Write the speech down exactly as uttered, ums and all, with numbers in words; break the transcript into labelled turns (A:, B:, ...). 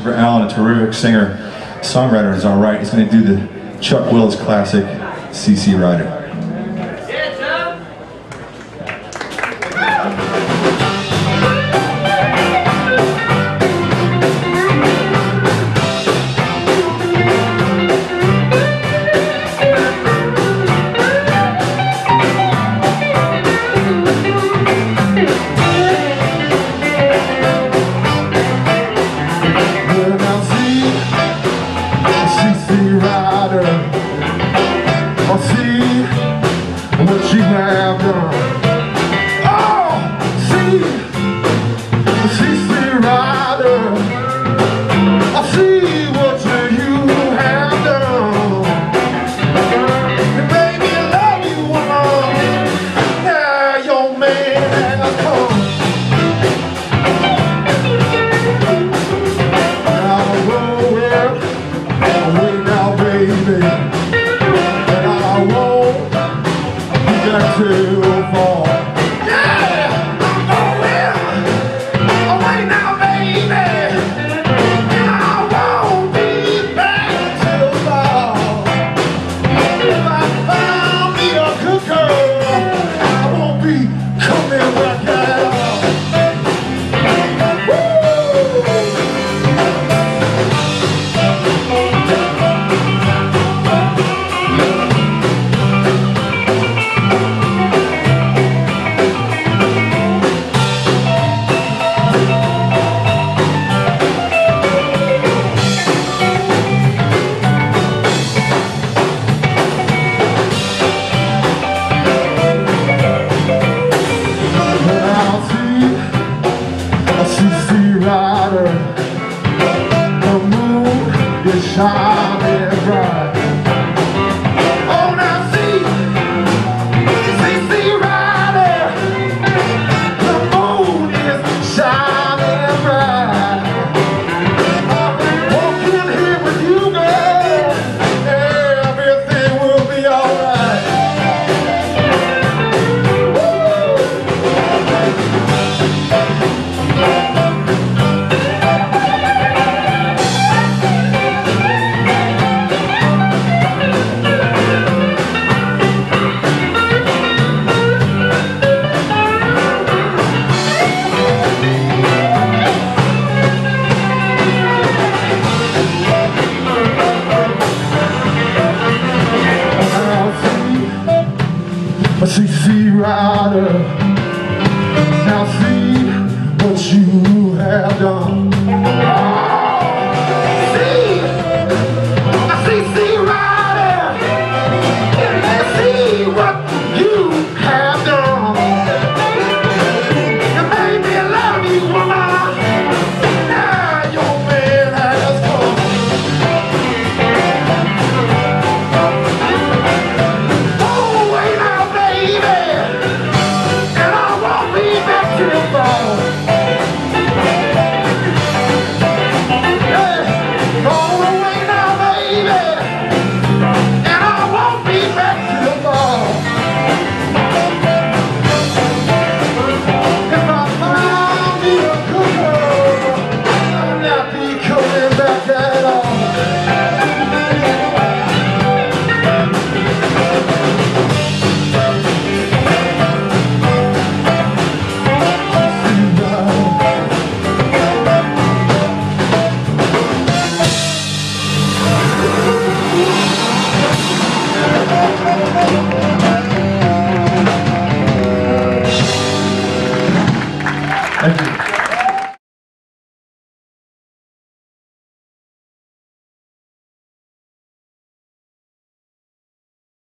A: For Alan, a terrific singer, songwriter, is all right. He's going to do the Chuck Willis classic, C C Rider.
B: What you have done. Oh, see, see, see, rider. I see what you have done. And baby, I love you, woman. Now your man has come. Now roll it away now, baby. Too far. Yeah! Oh yeah! Away now, baby! I won't be back till fall. If I found me a good girl, I won't be coming back at all. Shining bright. Oh, now see, see, see, rider, the moon is shining bright. I've been walking here with you, girl, everything will be alright. C C Rider, now see what you have done.